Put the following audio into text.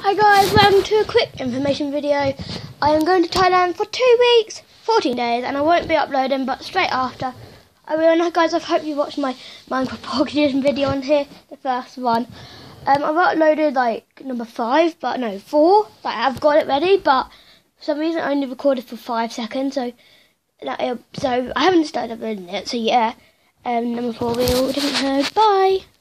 Hi guys, welcome to a quick information video. I am going to Thailand for 2 weeks, 14 days, and I won't be uploading, but straight after I will. Now guys, I hope you watched my Minecraft Pocket Edition video on here, the first one. I've uploaded like number 5, but no, 4. Like I've got it ready, but for some reason I only recorded for 5 seconds, so I haven't started uploading it, so yeah. Number 4 we all didn't heard. Bye!